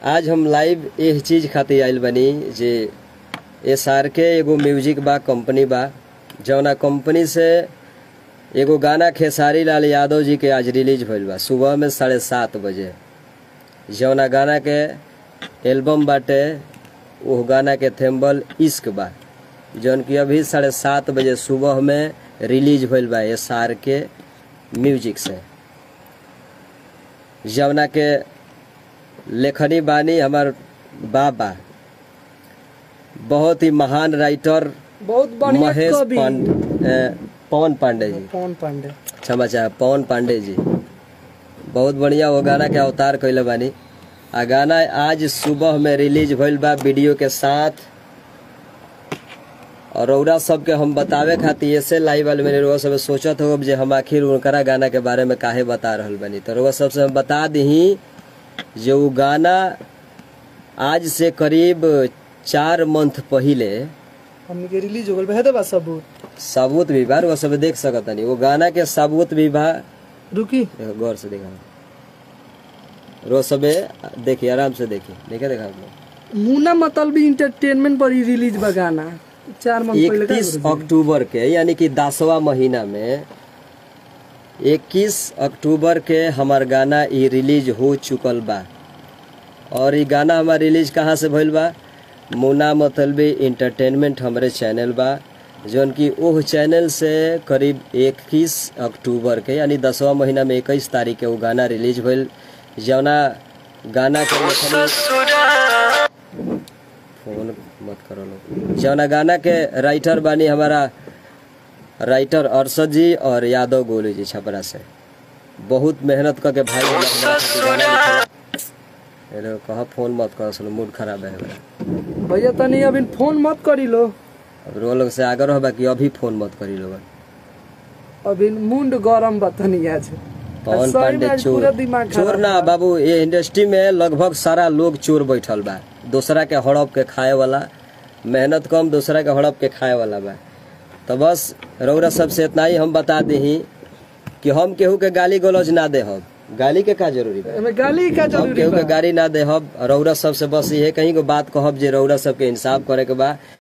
आज हम लाइव यह चीज खातिर आइल बनी जे SRK एगो म्यूजिक बा कंपनी बा जौना कंपनी से एगो गाना खेसारी लाल यादव जी के आज रिलीज भइल बा सुबह में 7:30 बजे। जौना गाना के एल्बम बाटे वो गाना के थेम्बल इश्क बा जौन की अभी 7:30 बजे सुबह में रिलीज भइल बा SRK म्यूजिक से। जौना के लेखनी बानी हमार बाबा बहुत ही महान राइटर महेश पवन पांडे जी क्षमा चाहे पवन पांडे जी बहुत बढ़िया वो गाना के अवतार कैले बानी। आ गाना आज सुबह में रिलीज भइल बा वीडियो के साथ। और रौरा सबके हम बतावे खातिर ऐसे लाइव वाले मेरे रौरा सब सोचत हो जे हम आखिर उनकरा गाना के बारे में काहे बता रहल बानी। तो रौरा सबसे हम बता दी जो वो गाना आज से करीब 4 मंथ पहले हमनी के रिलीज हो गल बा। सबूत भी बा वो सब देख सकत नहीं। वो गाना के सबूत भी बा। रुकी गौर से देखा रो सबे देखिए आराम से देखिए देखा मुन्ना मतलबी इंटरटेनमेंट पर रिलीज बा गाना 4 मंथ पहले 31 अक्टूबर के यानी कि 10वां महीना में 21 अक्टूबर के हमार गाना ये रिलीज हो चुकल बा। और ये गाना हमार रिलीज कहाँ से भइल बा? मुन्ना मतलबी इंटरटेनमेंट हमारे चैनल बा जौन की ओह चैनल से करीब 21 अक्टूबर के यानी 10वां महीना में 21 तारीख के वो गाना रिलीज भइल। जौना गाना के फोन मत करो लोग। जौना गाना के राइटर बानी हमारा राइटर अरशद जी और यादव गोलू जी छपरा से। बहुत मेहनत करके भाई हेलो कहा फोन मत करो मूड खराब है भैया तनी अभी फोन मत करी लो। अब रो लोग से आगे रहो कि अभी फोन मत करी लो। अभी मुंड गरम बतनी आज पवन पांडे चोर ना बाबू। ये इंडस्ट्री में लगभग सारा लोग चोर बैठल बा दूसरा के हड़प के खाए वाला। मेहनत कम दूसरा के हड़प के खाए वाला बा। तो बस रौरा सबसे इतना ही हम बता दी कि हम केहू के गाली गलौज ना दे। गाली के का जरूरी बा? गाली का जरूरी हम केहू के गाली ना दे। रौरा सबसे बस ये कहीं को बात कहब जे रौरा सबके इंसाफ करे के बा।